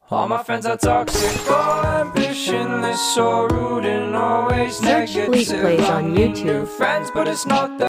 All my friends are toxic, all ambitionless, so rude and always Search negative. Fleet Plays on I need YouTube. new friends, but it's not that